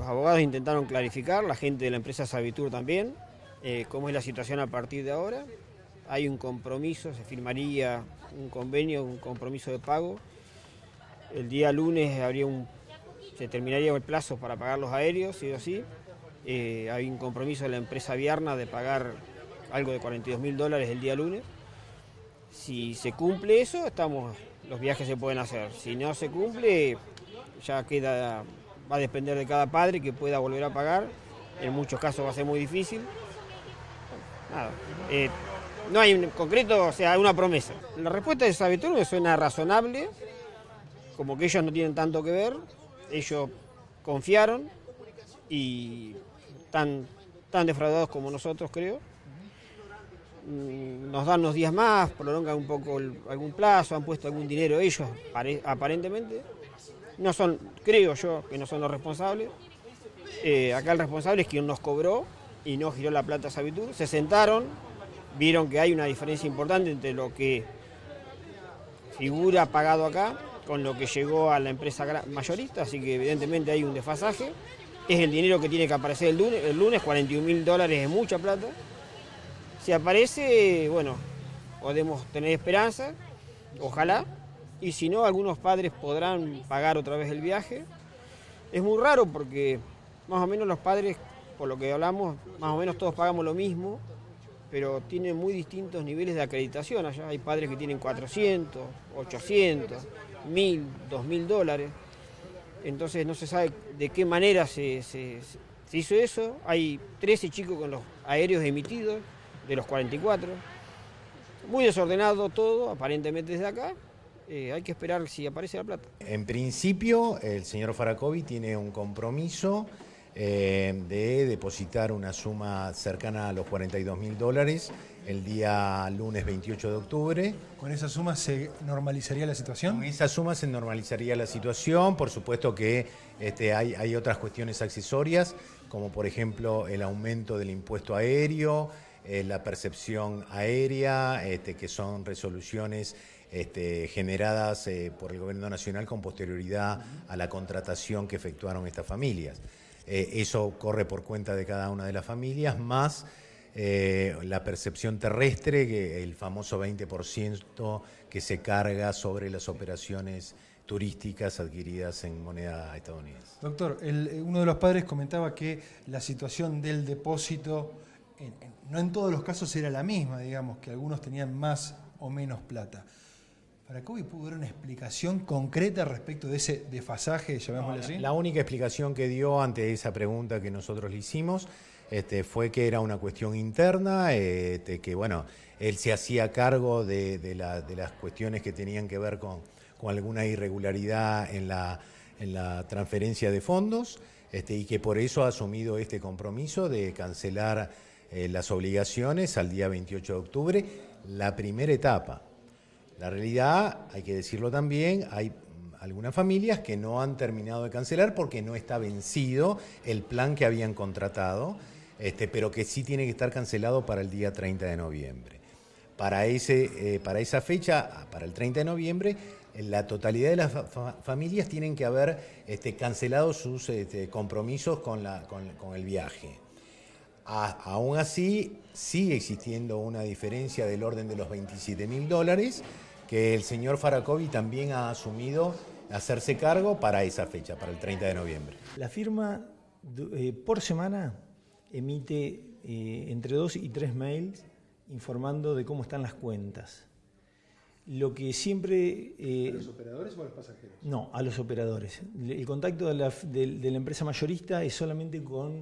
abogados intentaron clarificar, la gente de la empresa Savitur también, cómo es la situación a partir de ahora. Hay un compromiso, se firmaría un convenio, un compromiso de pago. El día lunes se terminaría el plazo para pagar los aéreos, sí o sí. Hay un compromiso de la empresa Viarna de pagar algo de $42.000 el día lunes. Si se cumple eso, los viajes se pueden hacer. Si no se cumple, ya va a depender de cada padre que pueda volver a pagar. En muchos casos va a ser muy difícil. Nada, no hay en concreto, o sea, una promesa. La respuesta de Savitur me suena razonable, como que ellos no tienen tanto que ver, ellos confiaron y están tan defraudados como nosotros, creo. Nos dan unos días más, prolongan un poco algún plazo, han puesto algún dinero ellos, aparentemente. No son, creo yo, que no son los responsables. Acá el responsable es quien nos cobró y no giró la plata a Savitur. Se sentaron, vieron que hay una diferencia importante entre lo que figura pagado acá con lo que llegó a la empresa mayorista, así que evidentemente hay un desfasaje. Es el dinero que tiene que aparecer el lunes, $41.000 es mucha plata. Si aparece, bueno, podemos tener esperanza, ojalá, y si no, algunos padres podrán pagar otra vez el viaje. Es muy raro porque más o menos los padres, por lo que hablamos, más o menos todos pagamos lo mismo, pero tienen muy distintos niveles de acreditación allá. Hay padres que tienen 400, 800, 1.000, $2.000. Entonces no se sabe de qué manera se hizo eso. Hay 13 chicos con los aéreos emitidos, de los 44. Muy desordenado todo, aparentemente desde acá. Hay que esperar si aparece la plata. En principio, el señor Faracovi tiene un compromiso de depositar una suma cercana a los $42.000 el día lunes 28 de octubre. ¿Con esa suma se normalizaría la situación? Con esa suma se normalizaría la situación. Por supuesto que hay otras cuestiones accesorias, como por ejemplo el aumento del impuesto aéreo, la percepción aérea, que son resoluciones generadas por el Gobierno Nacional con posterioridad a la contratación que efectuaron estas familias. Eso corre por cuenta de cada una de las familias, más la percepción terrestre, que el famoso 20% que se carga sobre las operaciones turísticas adquiridas en moneda estadounidense. Doctor, uno de los padres comentaba que la situación del depósito, no en todos los casos era la misma, digamos, que algunos tenían más o menos plata. ¿Faracovi pudo dar una explicación concreta respecto de ese desfasaje, llamémosle así? La única explicación que dio ante esa pregunta que nosotros le hicimos fue que era una cuestión interna, que bueno, él se hacía cargo de las cuestiones que tenían que ver con alguna irregularidad en la transferencia de fondos, y que por eso ha asumido este compromiso de cancelar las obligaciones al día 28 de octubre, la primera etapa. La realidad, hay que decirlo también, hay algunas familias que no han terminado de cancelar porque no está vencido el plan que habían contratado, pero que sí tiene que estar cancelado para el día 30 de noviembre. Para esa fecha, para el 30 de noviembre, la totalidad de las familias tienen que haber cancelado sus compromisos con el viaje. Aún así, sigue existiendo una diferencia del orden de los $27.000 que el señor Faracovi también ha asumido hacerse cargo para esa fecha, para el 30 de noviembre. La firma por semana emite entre 2 y 3 mails informando de cómo están las cuentas. Lo que siempre... ¿A los operadores o a los pasajeros? No, a los operadores. El contacto de la empresa mayorista es solamente con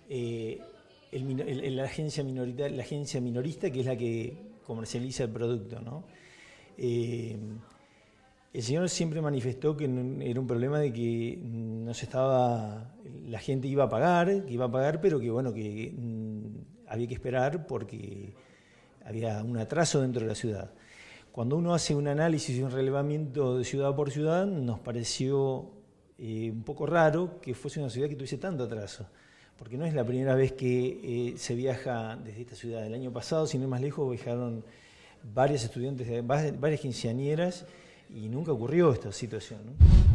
la agencia minorista, que es la que comercializa el producto, ¿no? El señor siempre manifestó que era un problema de que la gente iba a pagar, pero que bueno, que había que esperar porque había un atraso dentro de la ciudad. Cuando uno hace un análisis y un relevamiento de ciudad por ciudad, nos pareció un poco raro que fuese una ciudad que tuviese tanto atraso, porque no es la primera vez que se viaja desde esta ciudad. El año pasado, sin ir más lejos, viajaron varios estudiantes, varias quinceañeras, y nunca ocurrió esta situación, ¿no?